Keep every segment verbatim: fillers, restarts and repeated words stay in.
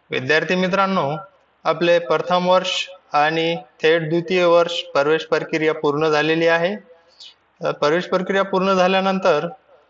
विद्यार्थी मित्रांनो, आपले प्रथम वर्ष आणि थेट द्वितीय वर्ष प्रवेश प्रक्रिया पूर्ण झालेली आहे. अ, प्रवेश प्रक्रिया पूर्ण झाल्यानंतर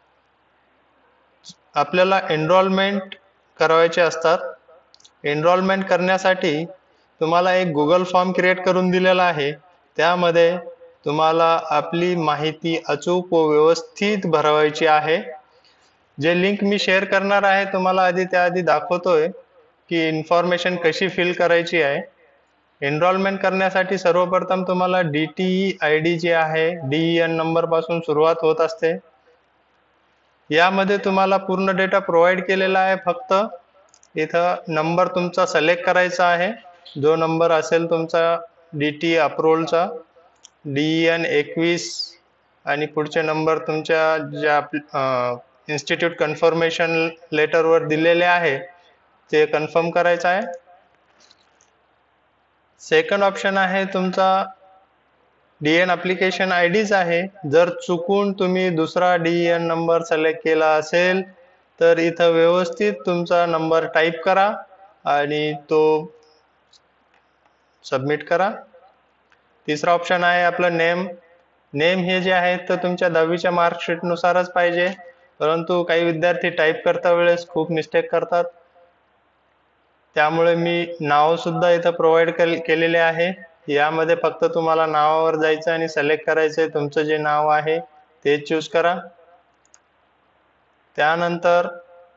आपल्याला एनरोलमेंट करायचे असतात. एनरोलमेंट करण्यासाठी तुम्हाला एक गुगल फॉर्म क्रिएट करून दिलेला आहे. त्यामध्ये तुम्हाला आपली माहिती अचूक व व्यवस्थित भरवायची आहे. जे लिंक मी शेअर करणार आहे तुम्हाला आधी त्याआधी दाखवतोय की इन्फॉर्मेशन कशी फिल करायची आहे. एनरोलमेंट करण्यासाठी सर्वप्रथम तुम्हाला D T E I D जे आहे डी ई एन नंबर पासून सुरुवात होत असते. यामध्ये तुम्हाला पूर्ण डेटा प्रोव्हाइड केलेला आहे. फक्त इथं नंबर तुमचा सिलेक्ट करायचा आहे. जो नंबर असेल तुमचा डी टी अप्रूव्हलचा डी ई एन एकवीस आणि पुढचे नंबर तुमच्या ज्या इन्स्टिट्यूट कन्फर्मेशन लेटरवर दिलेले आहे ते कन्फर्म करायचं आहे. सेकंड ऑप्शन आहे तुमचा डी एन ॲप्लिकेशन आय डीच आहे. जर चुकून तुम्ही दुसरा डी एन नंबर सिलेक्ट केला असेल तर इथं व्यवस्थित तुमचा नंबर टाईप करा आणि तो सबमिट करा. तिसरा ऑप्शन आहे आपलं नेम. नेम हे जे आहे तर तुमच्या दहावीच्या मार्कशीट नुसारच पाहिजे, परंतु काही विद्यार्थी टाईप करता वेळेस खूप मिस्टेक करतात. त्यामुळे मी नाव सुद्धा इथं प्रोव्हाइड केलेले आहे. यामध्ये फक्त तुम्हाला नावावर जायचं आणि सिलेक्ट करायचंय तुमचं जे नाव आहे ते चूज करा. त्यानंतर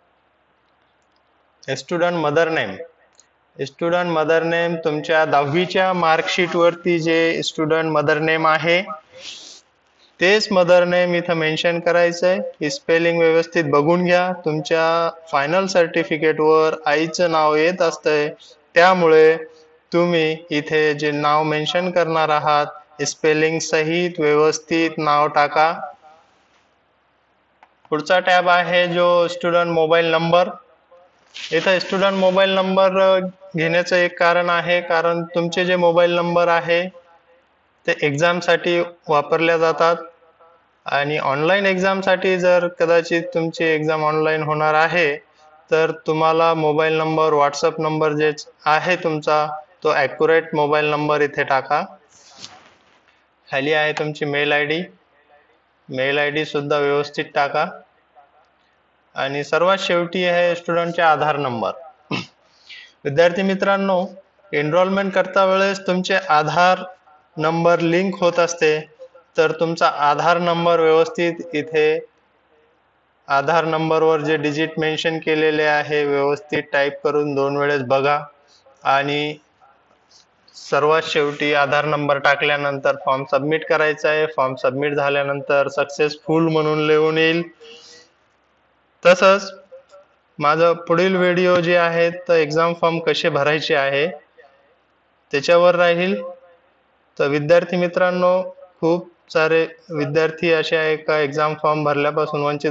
student mother name. Student mother name तुमच्या दहावीच्या मार्कशीट वरती जे स्टुडंट मदर नेम आहे तेच मदर नेम इथं मेन्शन करायचंय. स्पेलिंग व्यवस्थित बघून घ्या. तुमच्या फायनल सर्टिफिकेट वर आईचं नाव येत असतंय, त्यामुळे तुम्ही इथे जे नाव मेन्शन करणार आहात स्पेलिंग सहित व्यवस्थित नाव टाका. पुढचा टॅब आहे जो स्टुडंट मोबाईल नंबर. इथं स्टुडंट मोबाईल नंबर घेण्याचं एक कारण आहे, कारण तुमचे जे मोबाईल नंबर आहे ते एक्झाम साठी वापरल्या जातात आणि ऑनलाईन एक्झाम साठी जर कदाचित तुमची एक्झाम ऑनलाईन होणार आहे तर तुम्हाला मोबाईल नंबर व्हॉट्सअप नंबर जे आहे तुमचा तो ॲक्युरेट मोबाईल नंबर इथे टाका. खाली आहे तुमची मेल आय डी. मेल आय डी सुद्धा व्यवस्थित टाका आणि सर्वात शेवटी आहे स्टुडंटचे आधार नंबर. विद्यार्थी मित्रांनो, एनरोलमेंट करता वेळेस तुमचे आधार नंबर लिंक होत असते, तर तुमचा आधार नंबर व्यवस्थित इथे आधार नंबरवर जे डिजिट मेन्शन केलेले आहे व्यवस्थित टाईप करून दोन वेळेस बघा आणि सर्वात शेवटी आधार नंबर टाकल्यानंतर फॉर्म सबमिट करायचा आहे. फॉर्म सबमिट झाल्यानंतर सक्सेसफुल म्हणून लिहून येईल. तसंच माझं पुढील व्हिडिओ जे आहे तर एक्झाम फॉर्म कसे भरायचे आहे त्याच्यावर राहील. तर विद्यार्थी मित्रांनो, खूप सारे विद्यार्थी असे आहे का एक्झाम फॉर्म भरल्यापासून वंचित